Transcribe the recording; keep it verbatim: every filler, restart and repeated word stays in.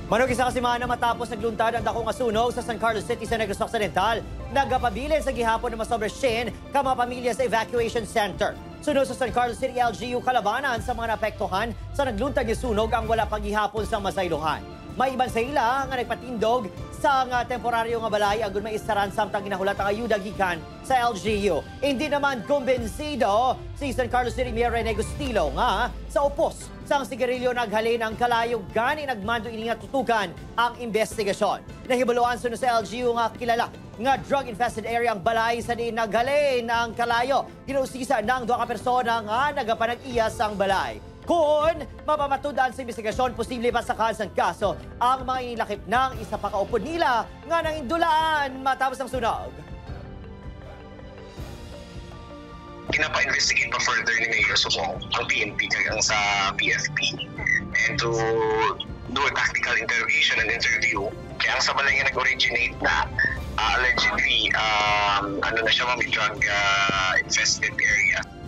Manog isa kasimana matapos nagluntad ang dakong sunog sa San Carlos City sa Negros Occidental, nagapabilin sa gihapon ng Masobra ka mga pamilya sa evacuation center. Sunog sa San Carlos City L G U kalabanan sa mga naapektuhan sa nagluntad ng sunog ang wala paghihapon sa masaylohan. May iban sa ila nga nagpatindog sa nga temporaryo nga balay agon may istaran samtang ginahulat ang ayuda gikan sa L G U. Hindi naman kumbinsido si San Carlos City Mayor Negustilo nga sa upos sang sigarilyo naghalin ang kalayo gani nagmando ini nga tutukan ang imbestigasyon. Nahibaluan suno sa L G U nga kilala nga drug-infested area ang balay sa di naghalin ang kalayo. Ginuusisa ng duha ka persona nga nagapanag-iyas ang balay. Kung mapamatudan sa investigasyon, posible pasakahan sa kaso ang mga inilakip ng isa pa kaupod nila nga nang indulaan matapos ng sunog. Pinapa-investigate pa further ni Mayor Sumo ang P N P kagang sa P F P and to do a tactical interrogation and interview. Kaya ang sa balay nga nag-originate na uh, allegedly um, ano na siya, may drug uh, infested area.